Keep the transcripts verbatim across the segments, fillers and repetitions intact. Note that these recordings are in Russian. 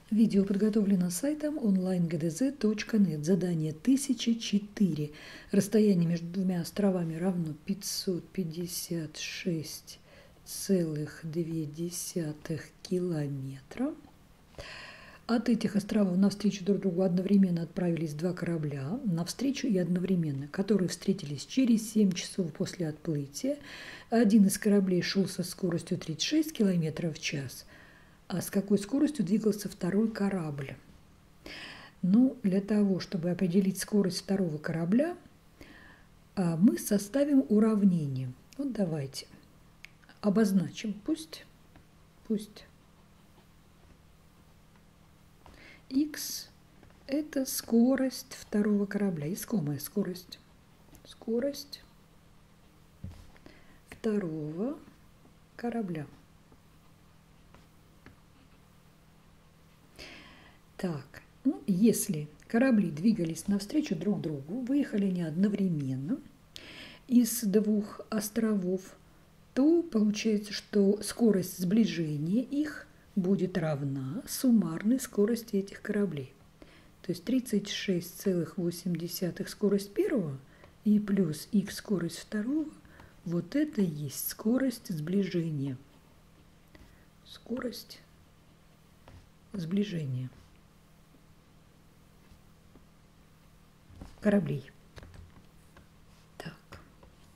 Видео подготовлено сайтом онлайн гэ дэ зэ точка нет. Задание тысяча четыре. Расстояние между двумя островами равно пятьсот пятьдесят шесть целых две десятых километра. От этих островов навстречу друг другу одновременно отправились два корабля, навстречу и одновременно, которые встретились через семь часов после отплытия. Один из кораблей шел со скоростью тридцать шесть километров в час, а с какой скоростью двигался второй корабль. Ну, для того, чтобы определить скорость второго корабля, мы составим уравнение. Вот давайте обозначим. Пусть, пусть x – это скорость второго корабля. Искомая скорость. Скорость второго корабля. Так, ну, если корабли двигались навстречу друг другу, выехали не одновременно из двух островов, то получается, что скорость сближения их будет равна суммарной скорости этих кораблей. То есть тридцать шесть целых восемь десятых скорость первого и плюс х скорость второго, вот это и есть скорость сближения. Скорость сближения кораблей. Так.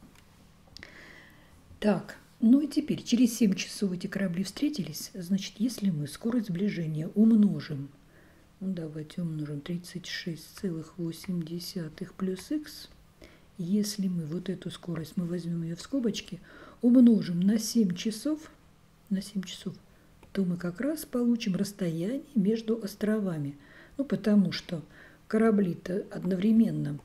Так. Ну и теперь, через семь часов эти корабли встретились, значит, если мы скорость сближения умножим, ну давайте умножим тридцать шесть целых восемь десятых плюс х, если мы вот эту скорость, мы возьмем ее в скобочки, умножим на семь часов, на семь часов, то мы как раз получим расстояние между островами. Ну, потому что корабли-то одновременно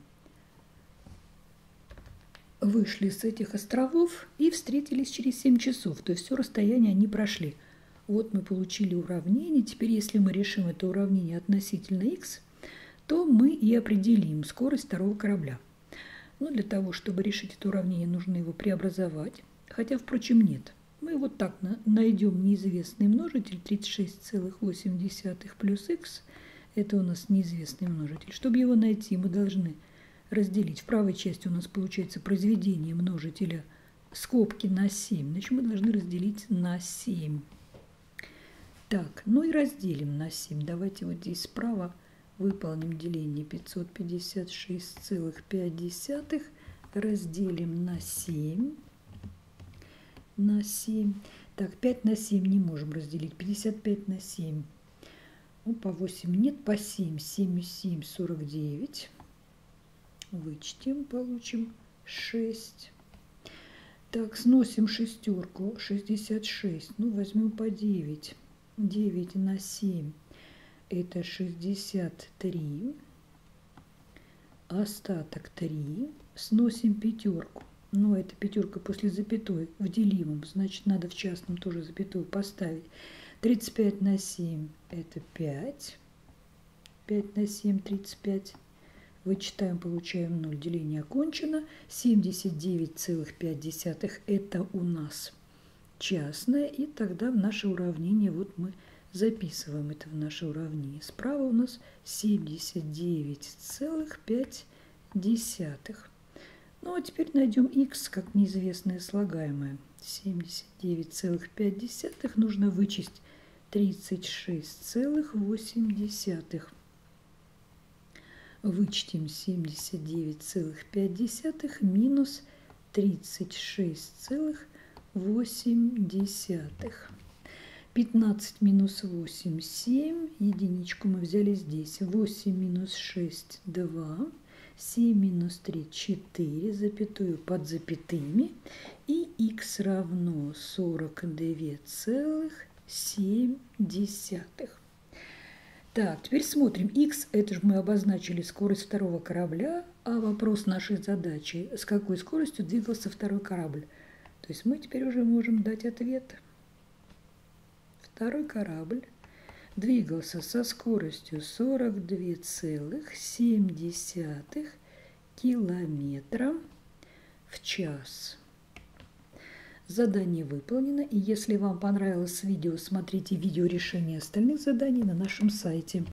вышли с этих островов и встретились через семь часов. То есть все расстояние они прошли. Вот мы получили уравнение. Теперь, если мы решим это уравнение относительно х, то мы и определим скорость второго корабля. Но для того, чтобы решить это уравнение, нужно его преобразовать. Хотя, впрочем, нет. Мы вот так найдем неизвестный множитель тридцать шесть целых восемь десятых плюс х. Это у нас неизвестный множитель. Чтобы его найти, мы должны разделить. В правой части у нас получается произведение множителя скобки на семь. Значит, мы должны разделить на семь. Так, ну и разделим на семь. Давайте вот здесь справа выполним деление. Пятьсот пятьдесят шесть целых пять десятых разделим на семь. На семь. Так, пять на семь не можем разделить. пятьдесят пять на семь. Ну, по восемь нет, по семь. семь и семь, сорок девять. Вычтем, получим шесть. Так, сносим шестерку, шестьдесят шесть. Ну, возьмем по девять. девять на семь. Это шестьдесят три. Остаток три. Сносим пятерку. Но это пятерка после запятой в делимом. Значит, надо в частном тоже запятую поставить. тридцать пять на семь. Это пять. пять на семь, тридцать пять. Вычитаем, получаем ноль. Деление окончено. семьдесят девять целых пять десятых это у нас частное. И тогда в наше уравнение, вот мы записываем это в наше уравнение. Справа у нас семьдесят девять целых пять десятых. Ну а теперь найдем х как неизвестное слагаемое. семьдесят девять целых пять десятых нужно вычесть тридцать шесть целых восемь десятых. Вычтем семьдесят девять целых пять десятых минус тридцать шесть целых восемь десятых. пятнадцать минус восемь – семь. Единичку мы взяли здесь. восемь минус шесть – два. семь минус три – четыре. Запятую под запятыми. И х равно сорок два целых семь десятых. Так, теперь смотрим. Х – это же мы обозначили скорость второго корабля, а вопрос нашей задачи – с какой скоростью двигался второй корабль. То есть мы теперь уже можем дать ответ. Второй корабль двигался со скоростью сорок два целых семь десятых километра в час. Задание выполнено, и если вам понравилось видео, смотрите видео решения остальных заданий на нашем сайте.